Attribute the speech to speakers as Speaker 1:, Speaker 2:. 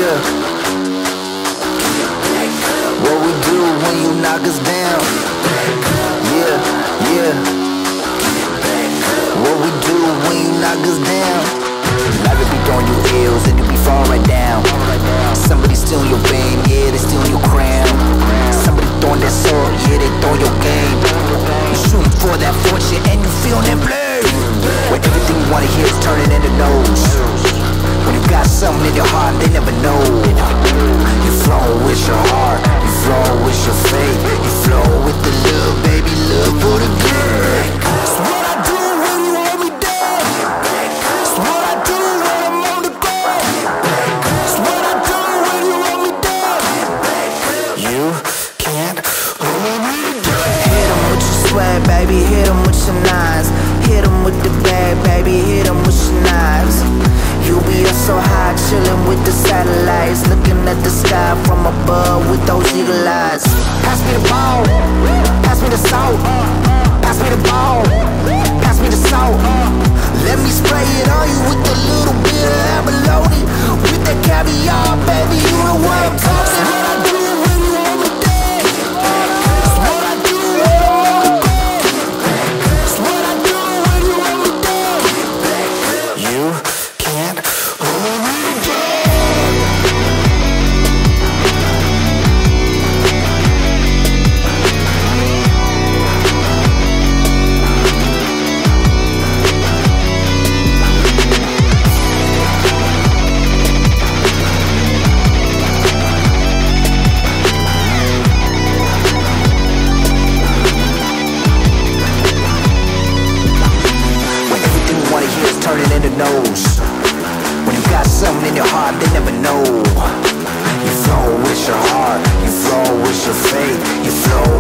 Speaker 1: Yeah. What we do when you knock us down? Yeah, yeah. What we do when you knock us down? Life be throwing you ills and you be falling right down. Somebody stealing your fame, yeah, they stealing your crown. Somebody throwing that sword, yeah, they throwing your game. You shooting for that fortune and you feeling that blade. Where everything you wanna hear is turning into no's. When you got something in your heart, they never know. You flow with your heart, you flow with your faith, you flow with the love, baby, love for the girl. It's what I do when you hold me down. It's what I do when I'm on the ground. It's what I do when you hold me down. You can't hold me down. Hit 'em with your swag, baby, hit 'em with your nines. Hit 'em with the bag, baby, hit 'em with your knives. You be up so high, chillin' with the satellites, looking at the sky from above with those eagle eyes. Pass me the ball, pass me the salt, pass me the ball, pass me the salt. Let me spray it on you with a little bit of abalone, with that caviar, baby, you know what I'm talking about. What I do when you hold me down. It's what I do when I'm on the ground. It's what I do when you hold me down. You can't hold me down. When everything you wanna hear is turning into no's. When you got something in your heart, they never know. You flow with your heart, you flow with your faith, you flow